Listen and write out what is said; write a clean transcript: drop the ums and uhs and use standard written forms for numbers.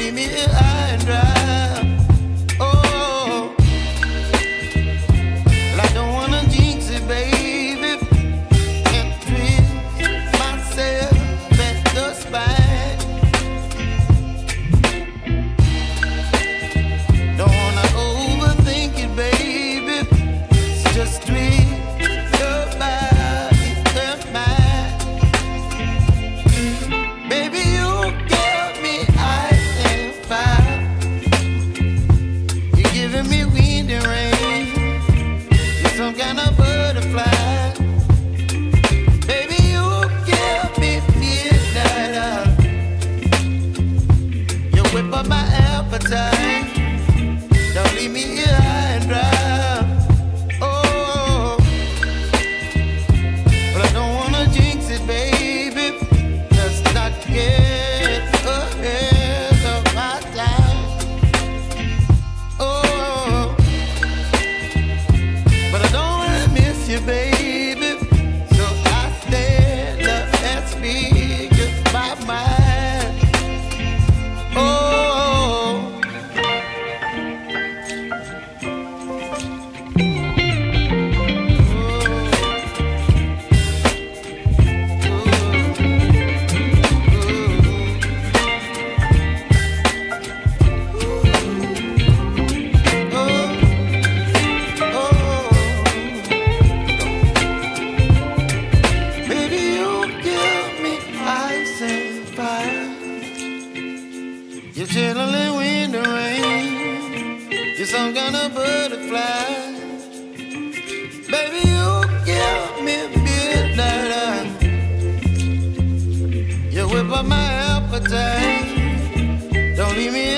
leave me here high and dry. Oh, well, I don't wanna jinx it, baby, and twist myself at the spine. Don't wanna overthink it, baby. It's just twist your body and mine. Baby, you give me ice and fire. You're giving me wind and rain. You're some kind of butterfly. Baby, you give me midnight. You whip up my appetite. Don't leave me here high and dry. Oh, but I don't wanna jinx it, baby. Let's not get ahead of my time. Oh, but I don't wanna miss you, baby. So I stand up and speak just my mind. Oh. You're chilling wind and rain. You're some kind of butterfly. Baby, you give me midnight. You whip up my appetite. Don't leave me